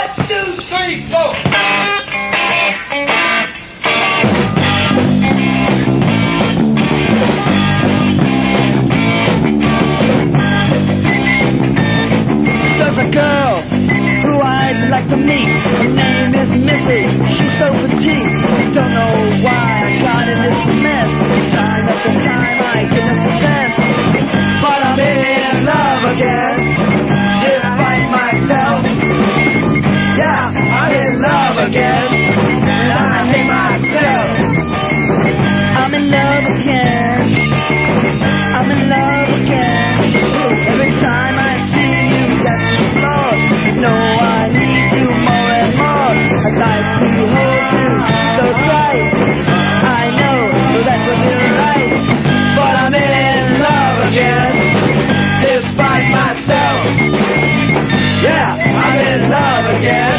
1, 2, 3, 4. There's a girl who I'd like to meet. Her name is Missy. She's so petite. Don't know why I got in this mess. Time after time I give this a chance. But I'm in love again. Despite myself. Yeah, I'm in love again. And I hate myself. I'm in love again. I'm in love again. Every time I see you, that's the floor. No, I need you more and more. I'd like to hold you so tight. I know that will be right. But I'm in love again. Despite myself. Yeah, I'm in love again.